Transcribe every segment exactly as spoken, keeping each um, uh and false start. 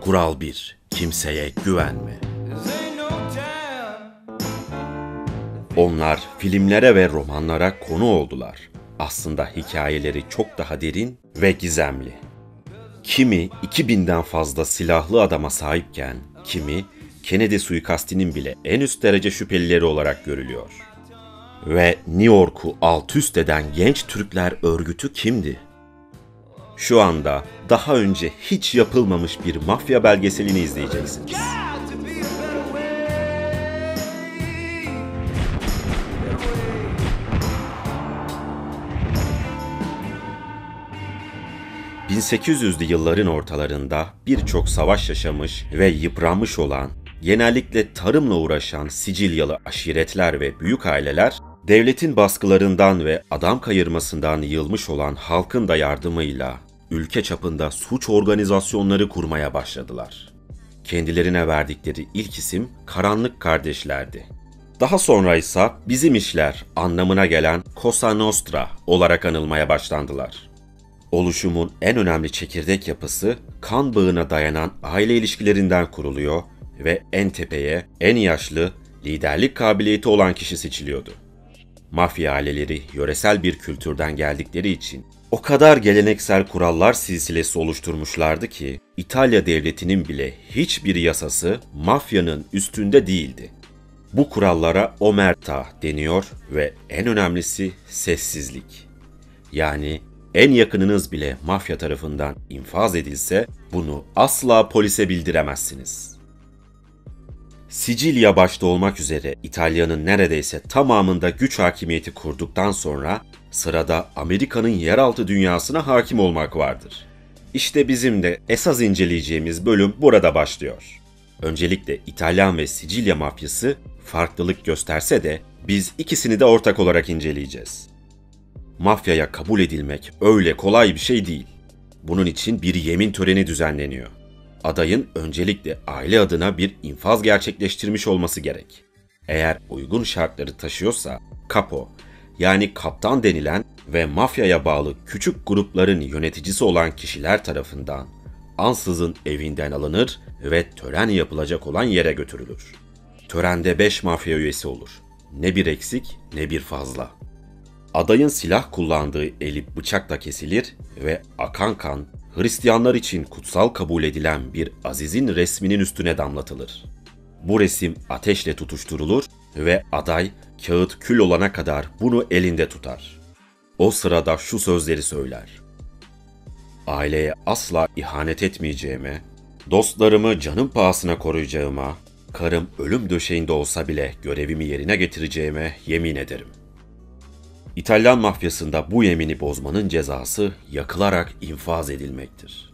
Kural bir. Kimseye güvenme. Onlar filmlere ve romanlara konu oldular. Aslında hikayeleri çok daha derin ve gizemli. Kimi iki binden fazla silahlı adama sahipken, kimi Kennedy suikastinin bile en üst derece şüphelileri olarak görülüyor. Ve New York'u alt üst eden Genç Türkler örgütü kimdi? Şu anda daha önce hiç yapılmamış bir mafya belgeselini izleyeceksiniz. bin sekiz yüzlü yılların ortalarında birçok savaş yaşamış ve yıpranmış olan, genellikle tarımla uğraşan Sicilyalı aşiretler ve büyük aileler, devletin baskılarından ve adam kayırmasından yılmış olan halkın da yardımıyla ülke çapında suç organizasyonları kurmaya başladılar. Kendilerine verdikleri ilk isim Karanlık Kardeşlerdi. Daha sonra ise bizim işler anlamına gelen Cosa Nostra olarak anılmaya başlandılar. Oluşumun en önemli çekirdek yapısı kan bağına dayanan aile ilişkilerinden kuruluyor ve en tepeye en yaşlı, liderlik kabiliyeti olan kişi seçiliyordu. Mafya aileleri yöresel bir kültürden geldikleri için o kadar geleneksel kurallar silsilesi oluşturmuşlardı ki İtalya devletinin bile hiçbir yasası mafyanın üstünde değildi. Bu kurallara omerta deniyor ve en önemlisi sessizlik. Yani en yakınınız bile mafya tarafından infaz edilse bunu asla polise bildiremezsiniz. Sicilya başta olmak üzere İtalya'nın neredeyse tamamında güç hakimiyeti kurduktan sonra sırada Amerika'nın yeraltı dünyasına hakim olmak vardır. İşte bizim de esas inceleyeceğimiz bölüm burada başlıyor. Öncelikle İtalyan ve Sicilya mafyası farklılık gösterse de biz ikisini de ortak olarak inceleyeceğiz. Mafyaya kabul edilmek öyle kolay bir şey değil. Bunun için bir yemin töreni düzenleniyor. Adayın öncelikle aile adına bir infaz gerçekleştirmiş olması gerek. Eğer uygun şartları taşıyorsa capo yani kaptan denilen ve mafyaya bağlı küçük grupların yöneticisi olan kişiler tarafından ansızın evinden alınır ve tören yapılacak olan yere götürülür. Törende beş mafya üyesi olur. Ne bir eksik ne bir fazla. Adayın silah kullandığı eli bıçakla kesilir ve akan kan Hristiyanlar için kutsal kabul edilen bir azizin resminin üstüne damlatılır. Bu resim ateşle tutuşturulur ve aday kağıt kül olana kadar bunu elinde tutar. O sırada şu sözleri söyler: "Aileye asla ihanet etmeyeceğime, dostlarımı canım pahasına koruyacağıma, karım ölüm döşeğinde olsa bile görevimi yerine getireceğime yemin ederim." İtalyan mafyasında bu yemini bozmanın cezası yakılarak infaz edilmektir.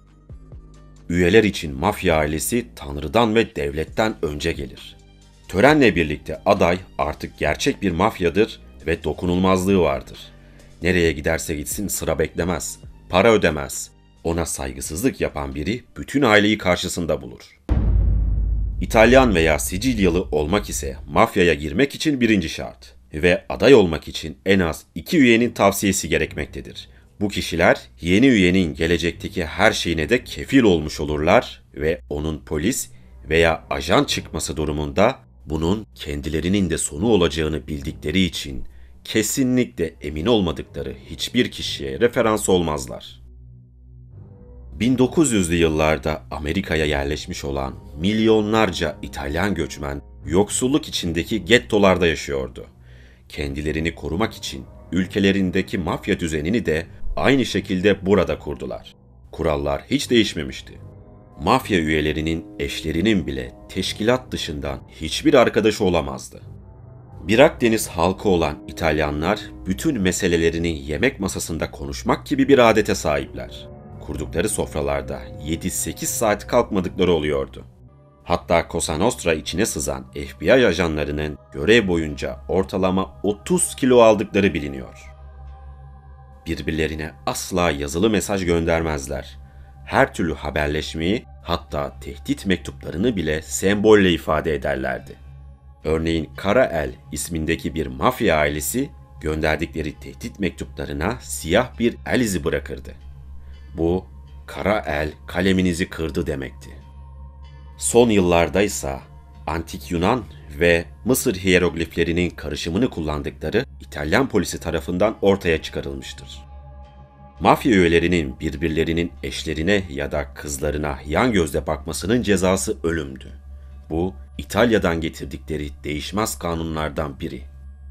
Üyeler için mafya ailesi Tanrı'dan ve devletten önce gelir. Törenle birlikte aday artık gerçek bir mafyadır ve dokunulmazlığı vardır. Nereye giderse gitsin sıra beklemez, para ödemez. Ona saygısızlık yapan biri bütün aileyi karşısında bulur. İtalyan veya Sicilyalı olmak ise mafyaya girmek için birinci şart ve aday olmak için en az iki üyenin tavsiyesi gerekmektedir. Bu kişiler yeni üyenin gelecekteki her şeyine de kefil olmuş olurlar ve onun polis veya ajan çıkması durumunda bunun kendilerinin de sonu olacağını bildikleri için kesinlikle emin olmadıkları hiçbir kişiye referans olmazlar. bin dokuz yüzlü yıllarda Amerika'ya yerleşmiş olan milyonlarca İtalyan göçmen yoksulluk içindeki gettolarda yaşıyordu. Kendilerini korumak için ülkelerindeki mafya düzenini de aynı şekilde burada kurdular. Kurallar hiç değişmemişti. Mafya üyelerinin eşlerinin bile teşkilat dışından hiçbir arkadaşı olamazdı. Bir Akdeniz halkı olan İtalyanlar bütün meselelerini yemek masasında konuşmak gibi bir adete sahipler. Kurdukları sofralarda yedi sekiz saat kalkmadıkları oluyordu. Hatta Cosa Nostra içine sızan F B I ajanlarının görev boyunca ortalama otuz kilo aldıkları biliniyor. Birbirlerine asla yazılı mesaj göndermezler. Her türlü haberleşmeyi, hatta tehdit mektuplarını bile sembolle ifade ederlerdi. Örneğin Kara El ismindeki bir mafya ailesi gönderdikleri tehdit mektuplarına siyah bir el izi bırakırdı. Bu, Kara El kaleminizi kırdı demekti. Son yıllarda ise antik Yunan ve Mısır hiyerogliflerinin karışımını kullandıkları İtalyan polisi tarafından ortaya çıkarılmıştır. Mafya üyelerinin birbirlerinin eşlerine ya da kızlarına yan gözle bakmasının cezası ölümdü. Bu, İtalya'dan getirdikleri değişmez kanunlardan biri.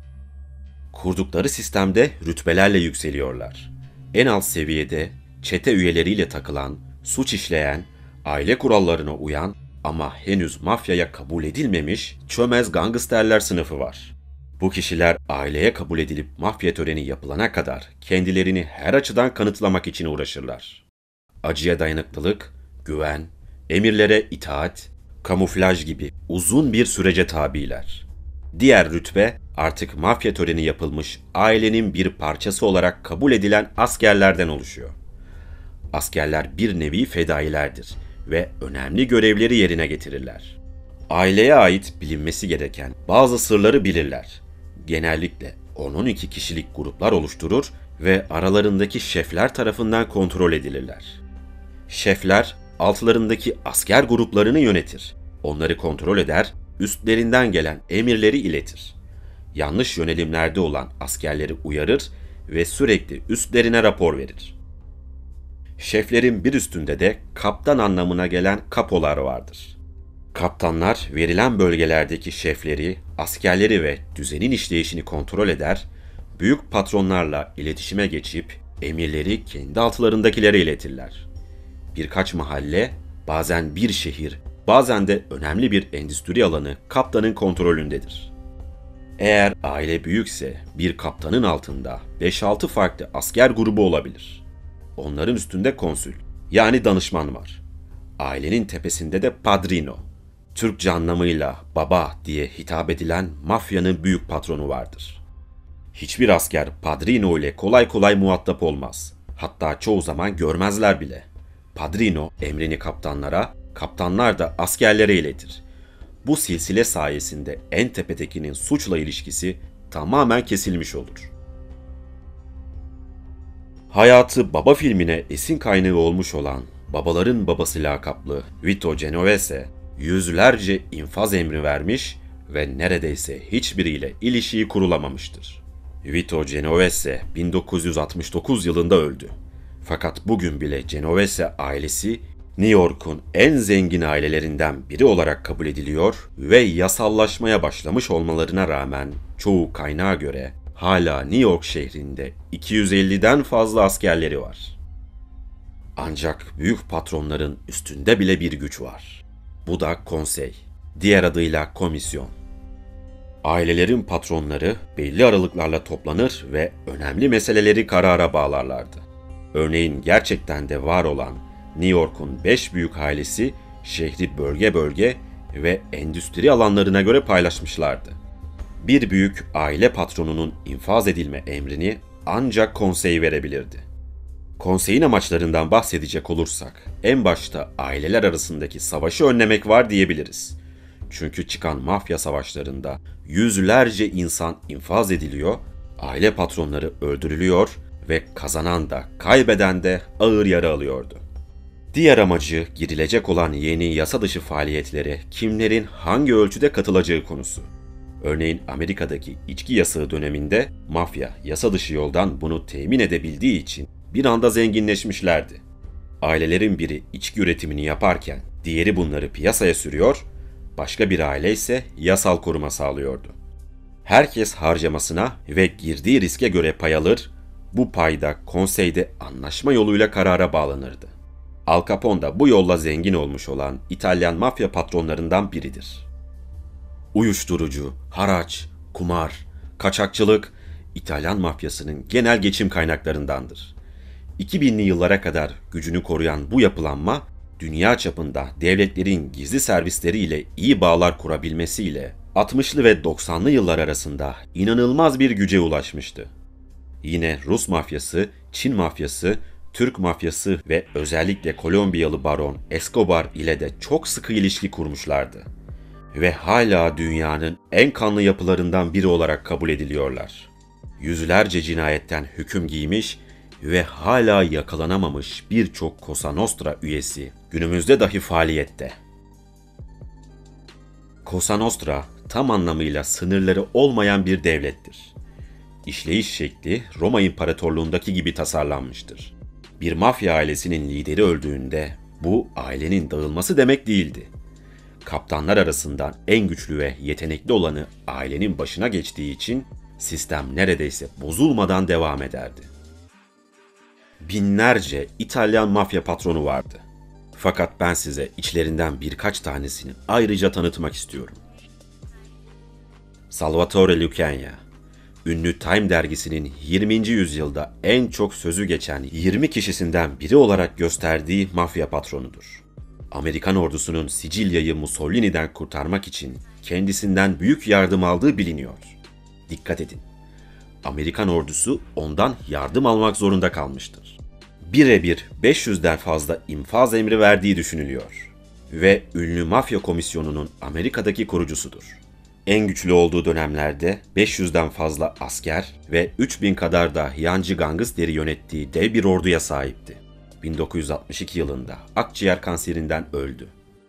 Kurdukları sistemde rütbelerle yükseliyorlar. En alt seviyede çete üyeleriyle takılan, suç işleyen, aile kurallarına uyan ama henüz mafyaya kabul edilmemiş çömez gangsterler sınıfı var. Bu kişiler aileye kabul edilip mafya töreni yapılana kadar kendilerini her açıdan kanıtlamak için uğraşırlar. Acıya dayanıklılık, güven, emirlere itaat, kamuflaj gibi uzun bir sürece tabiler. Diğer rütbe artık mafya töreni yapılmış ailenin bir parçası olarak kabul edilen askerlerden oluşuyor. Askerler bir nevi fedailerdir ve önemli görevleri yerine getirirler. Aileye ait bilinmesi gereken bazı sırları bilirler. Genellikle on on iki kişilik gruplar oluşturur ve aralarındaki şefler tarafından kontrol edilirler. Şefler altlarındaki asker gruplarını yönetir. Onları kontrol eder, üstlerinden gelen emirleri iletir. Yanlış yönelimlerde olan askerleri uyarır ve sürekli üstlerine rapor verir. Şeflerin bir üstünde de kaptan anlamına gelen kapolar vardır. Kaptanlar verilen bölgelerdeki şefleri, askerleri ve düzenin işleyişini kontrol eder, büyük patronlarla iletişime geçip emirleri kendi altlarındakilere iletirler. Birkaç mahalle, bazen bir şehir, bazen de önemli bir endüstri alanı kaptanın kontrolündedir. Eğer aile büyükse bir kaptanın altında beş altı farklı asker grubu olabilir. Onların üstünde konsül, yani danışman var. Ailenin tepesinde de padrino, Türkçe anlamıyla baba diye hitap edilen mafyanın büyük patronu vardır. Hiçbir asker padrino ile kolay kolay muhatap olmaz. Hatta çoğu zaman görmezler bile. Padrino emrini kaptanlara, kaptanlar da askerlere iletir. Bu silsile sayesinde en tepedekinin suçla ilişkisi tamamen kesilmiş olur. Hayatı Baba filmine esin kaynağı olmuş olan Babaların Babası lakaplı Vito Genovese, yüzlerce infaz emri vermiş ve neredeyse hiçbiriyle ilişiği kurulamamıştır. Vito Genovese bin dokuz yüz altmış dokuz yılında öldü. Fakat bugün bile Genovese ailesi New York'un en zengin ailelerinden biri olarak kabul ediliyor ve yasallaşmaya başlamış olmalarına rağmen çoğu kaynağa göre hala New York şehrinde iki yüz elliden fazla askerleri var. Ancak büyük patronların üstünde bile bir güç var. Bu da konsey, diğer adıyla komisyon. Ailelerin patronları belli aralıklarla toplanır ve önemli meseleleri karara bağlarlardı. Örneğin gerçekten de var olan New York'un beş büyük ailesi şehri bölge bölge ve endüstri alanlarına göre paylaşmışlardı. Bir büyük aile patronunun infaz edilme emrini ancak konsey verebilirdi. Konseyin amaçlarından bahsedecek olursak, en başta aileler arasındaki savaşı önlemek var diyebiliriz. Çünkü çıkan mafya savaşlarında yüzlerce insan infaz ediliyor, aile patronları öldürülüyor ve kazanan da kaybeden de ağır yara alıyordu. Diğer amacı girilecek olan yeni yasa dışı faaliyetlere kimlerin hangi ölçüde katılacağı konusu. Örneğin Amerika'daki içki yasağı döneminde mafya yasa dışı yoldan bunu temin edebildiği için bir anda zenginleşmişlerdi. Ailelerin biri içki üretimini yaparken diğeri bunları piyasaya sürüyor, başka bir aile ise yasal koruma sağlıyordu. Herkes harcamasına ve girdiği riske göre pay alır, bu payda konseyde anlaşma yoluyla karara bağlanırdı. Al Capone da bu yolla zengin olmuş olan İtalyan mafya patronlarından biridir. Uyuşturucu, haraç, kumar, kaçakçılık İtalyan mafyasının genel geçim kaynaklarındandır. iki binli yıllara kadar gücünü koruyan bu yapılanma, dünya çapında devletlerin gizli servisleriyle iyi bağlar kurabilmesiyle altmışlı ve doksanlı yıllar arasında inanılmaz bir güce ulaşmıştı. Yine Rus mafyası, Çin mafyası, Türk mafyası ve özellikle Kolombiyalı baron Escobar ile de çok sıkı ilişki kurmuşlardı. Ve hala dünyanın en kanlı yapılarından biri olarak kabul ediliyorlar. Yüzlerce cinayetten hüküm giymiş ve hala yakalanamamış birçok Cosa Nostra üyesi günümüzde dahi faaliyette. Cosa Nostra tam anlamıyla sınırları olmayan bir devlettir. İşleyiş şekli Roma İmparatorluğundaki gibi tasarlanmıştır. Bir mafya ailesinin lideri öldüğünde bu ailenin dağılması demek değildi. Kaptanlar arasından en güçlü ve yetenekli olanı ailenin başına geçtiği için sistem neredeyse bozulmadan devam ederdi. Binlerce İtalyan mafya patronu vardı. Fakat ben size içlerinden birkaç tanesini ayrıca tanıtmak istiyorum. Salvatore Lucania, ünlü Time dergisinin yirminci yüzyılda en çok sözü geçen yirmi kişisinden biri olarak gösterdiği mafya patronudur. Amerikan ordusunun Sicilya'yı Mussolini'den kurtarmak için kendisinden büyük yardım aldığı biliniyor. Dikkat edin, Amerikan ordusu ondan yardım almak zorunda kalmıştır. Birebir beş yüzden fazla infaz emri verdiği düşünülüyor ve ünlü mafya komisyonunun Amerika'daki kurucusudur. En güçlü olduğu dönemlerde beş yüzden fazla asker ve üç bin kadar da yancı gangsteri yönettiği dev bir orduya sahipti. bin dokuz yüz altmış iki yılında akciğer kanserinden öldü.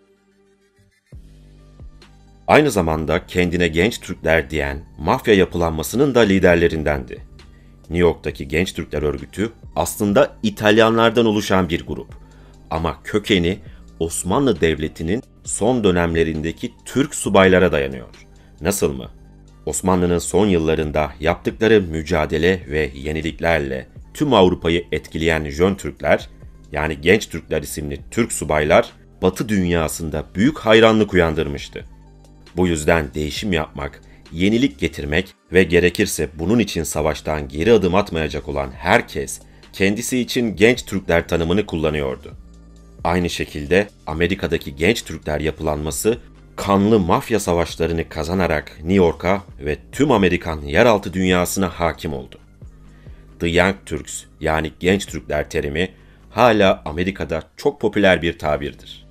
Aynı zamanda kendine genç Türkler diyen mafya yapılanmasının da liderlerindendi. New York'taki Genç Türkler Örgütü aslında İtalyanlardan oluşan bir grup. Ama kökeni Osmanlı Devleti'nin son dönemlerindeki Türk subaylara dayanıyor. Nasıl mı? Osmanlı'nın son yıllarında yaptıkları mücadele ve yeniliklerle tüm Avrupa'yı etkileyen Jön Türkler, yani Genç Türkler isimli Türk subaylar, Batı dünyasında büyük hayranlık uyandırmıştı. Bu yüzden değişim yapmak, yenilik getirmek ve gerekirse bunun için savaştan geri adım atmayacak olan herkes, kendisi için Genç Türkler tanımını kullanıyordu. Aynı şekilde Amerika'daki Genç Türkler yapılanması, kanlı mafya savaşlarını kazanarak New York'a ve tüm Amerikan yeraltı dünyasına hakim oldu. The Young Turks, yani Genç Türkler terimi, hala Amerika'da çok popüler bir tabirdir.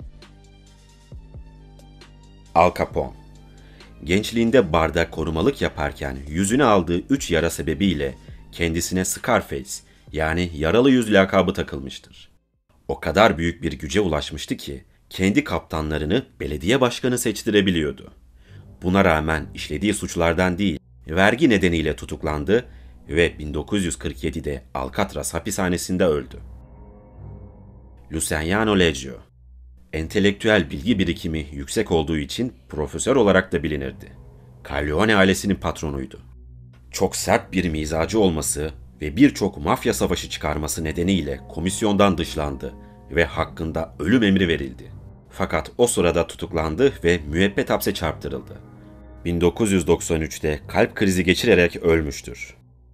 Al Capone, gençliğinde barda korumalık yaparken yüzüne aldığı üç yara sebebiyle kendisine Scarface, yani yaralı yüz lakabı takılmıştır. O kadar büyük bir güce ulaşmıştı ki kendi kaptanlarını belediye başkanı seçtirebiliyordu. Buna rağmen işlediği suçlardan değil, vergi nedeniyle tutuklandı ve bin dokuz yüz kırk yedide Alcatraz hapishanesinde öldü. Luciano Leggio, entelektüel bilgi birikimi yüksek olduğu için profesör olarak da bilinirdi. Corleone ailesinin patronuydu. Çok sert bir mizacı olması ve birçok mafya savaşı çıkarması nedeniyle komisyondan dışlandı ve hakkında ölüm emri verildi. Fakat o sırada tutuklandı ve müebbet hapse çarptırıldı. bin dokuz yüz doksan üçte kalp krizi geçirerek ölmüştür.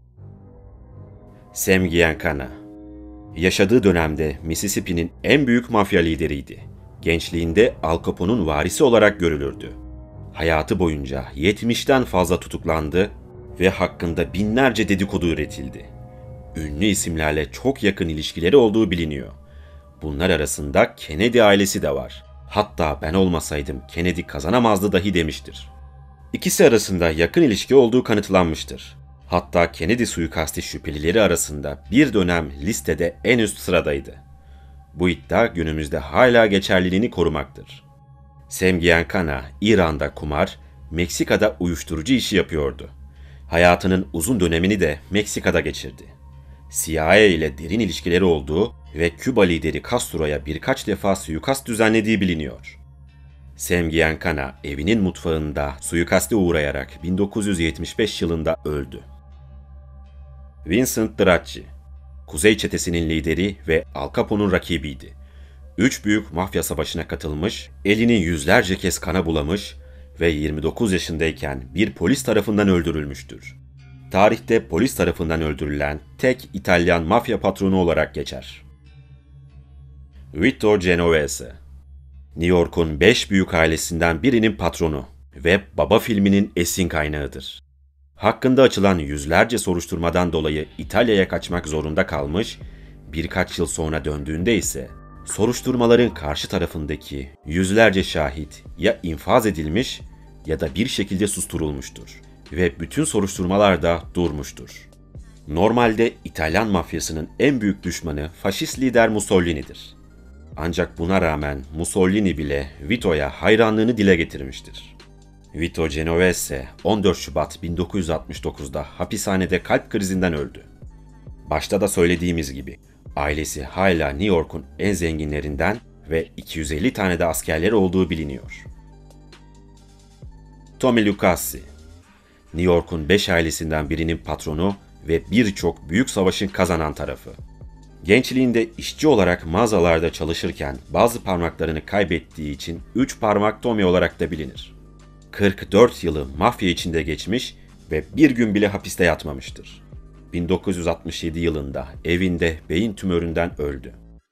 Sam Giancana, yaşadığı dönemde Mississippi'nin en büyük mafya lideriydi. Gençliğinde Al Capone'un varisi olarak görülürdü. Hayatı boyunca yetmişten fazla tutuklandı ve hakkında binlerce dedikodu üretildi. Ünlü isimlerle çok yakın ilişkileri olduğu biliniyor. Bunlar arasında Kennedy ailesi de var. Hatta ben olmasaydım Kennedy kazanamazdı dahi demiştir. İkisi arasında yakın ilişki olduğu kanıtlanmıştır. Hatta Kennedy suikasti şüphelileri arasında bir dönem listede en üst sıradaydı. Bu iddia günümüzde hala geçerliliğini korumaktır. Sam Giancana, İran'da kumar, Meksika'da uyuşturucu işi yapıyordu. Hayatının uzun dönemini de Meksika'da geçirdi. C I A ile derin ilişkileri olduğu ve Küba lideri Castro'ya birkaç defa suikast düzenlediği biliniyor. Sam Giancana evinin mutfağında suikaste uğrayarak bin dokuz yüz yetmiş beş yılında öldü. Vincent Dracci, Kuzey Çetesi'nin lideri ve Al Capone'un rakibiydi. Üç büyük mafya savaşına katılmış, elini yüzlerce kez kana bulamış ve yirmi dokuz yaşındayken bir polis tarafından öldürülmüştür. Tarihte polis tarafından öldürülen tek İtalyan mafya patronu olarak geçer. Vito Genovese, New York'un beş büyük ailesinden birinin patronu ve Baba filminin esin kaynağıdır. Hakkında açılan yüzlerce soruşturmadan dolayı İtalya'ya kaçmak zorunda kalmış, birkaç yıl sonra döndüğünde ise soruşturmaların karşı tarafındaki yüzlerce şahit ya infaz edilmiş ya da bir şekilde susturulmuştur ve bütün soruşturmalar da durmuştur. Normalde İtalyan mafyasının en büyük düşmanı faşist lider Mussolini'dir. Ancak buna rağmen Mussolini bile Vito'ya hayranlığını dile getirmiştir. Vito Genovese on dört Şubat bin dokuz yüz altmış dokuzda hapishanede kalp krizinden öldü. Başta da söylediğimiz gibi ailesi hala New York'un en zenginlerinden ve iki yüz elli tane de askerleri olduğu biliniyor. Tommy Lucasi, New York'un beş ailesinden birinin patronu ve birçok büyük savaşın kazanan tarafı. Gençliğinde işçi olarak mağazalarda çalışırken bazı parmaklarını kaybettiği için üç parmak Tommy olarak da bilinir. kırk dört yılı mafya içinde geçmiş ve bir gün bile hapiste yatmamıştır. bin dokuz yüz altmış yedi yılında evinde beyin tümöründen öldü.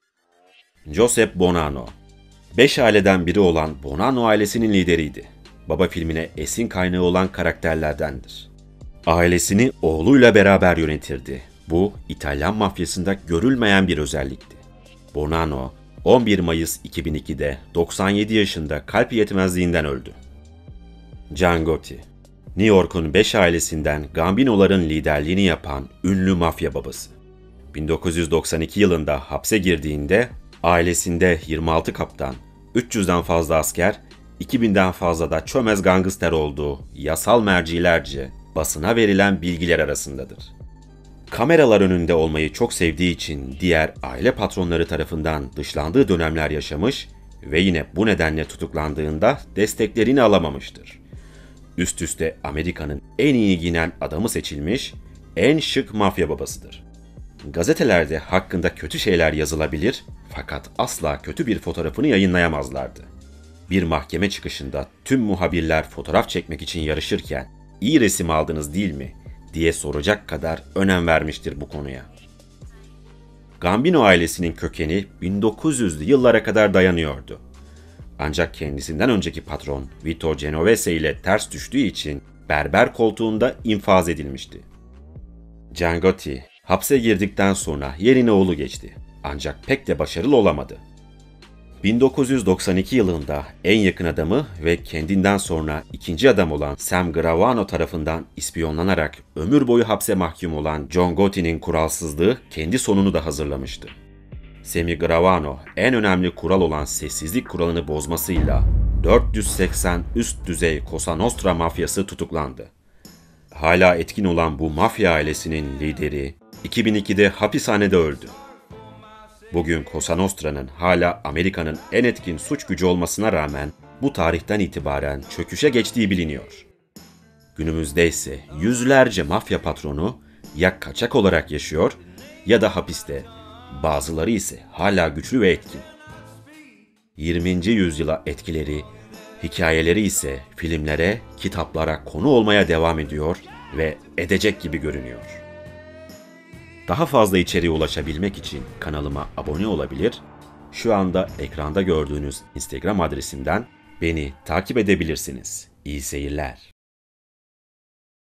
Joseph Bonanno, beş aileden biri olan Bonanno ailesinin lideriydi. Baba filmine esin kaynağı olan karakterlerdendir. Ailesini oğluyla beraber yönetirdi. Bu İtalyan mafyasında görülmeyen bir özellikti. Bonanno, on bir Mayıs iki bin ikide doksan yedi yaşında kalp yetmezliğinden öldü. John Gotti, New York'un beş ailesinden Gambino'ların liderliğini yapan ünlü mafya babası. bin dokuz yüz doksan iki yılında hapse girdiğinde ailesinde yirmi altı kaptan, üç yüzden fazla asker, iki binden fazla da çömez gangster olduğu yasal mercilerce basına verilen bilgiler arasındadır. Kameralar önünde olmayı çok sevdiği için diğer aile patronları tarafından dışlandığı dönemler yaşamış ve yine bu nedenle tutuklandığında desteklerini alamamıştır. Üst üste Amerika'nın en iyi giyinen adamı seçilmiş, en şık mafya babasıdır. Gazetelerde hakkında kötü şeyler yazılabilir fakat asla kötü bir fotoğrafını yayınlayamazlardı. Bir mahkeme çıkışında tüm muhabirler fotoğraf çekmek için yarışırken "İyi resim aldınız değil mi?" diye soracak kadar önem vermiştir bu konuya. Gambino ailesinin kökeni bin dokuz yüzlü yıllara kadar dayanıyordu. Ancak kendisinden önceki patron Vito Genovese ile ters düştüğü için berber koltuğunda infaz edilmişti. John Gotti hapse girdikten sonra yerine oğlu geçti. Ancak pek de başarılı olamadı. bin dokuz yüz doksan iki yılında en yakın adamı ve kendinden sonra ikinci adam olan Sam Gravano tarafından ispiyonlanarak ömür boyu hapse mahkum olan John Gotti'nin kuralsızlığı kendi sonunu da hazırlamıştı. Sammy Gravano en önemli kural olan sessizlik kuralını bozmasıyla dört yüz seksen üst düzey Cosa Nostra mafyası tutuklandı. Hala etkin olan bu mafya ailesinin lideri iki bin ikide hapishanede öldü. Bugün Cosa Nostra'nın hala Amerika'nın en etkin suç gücü olmasına rağmen bu tarihten itibaren çöküşe geçtiği biliniyor. Günümüzde ise yüzlerce mafya patronu ya kaçak olarak yaşıyor ya da hapiste, bazıları ise hala güçlü ve etkin. yirminci yüzyıla etkileri, hikayeleri ise filmlere, kitaplara konu olmaya devam ediyor ve edecek gibi görünüyor. Daha fazla içeriğe ulaşabilmek için kanalıma abone olabilir, şu anda ekranda gördüğünüz Instagram adresimden beni takip edebilirsiniz. İyi seyirler.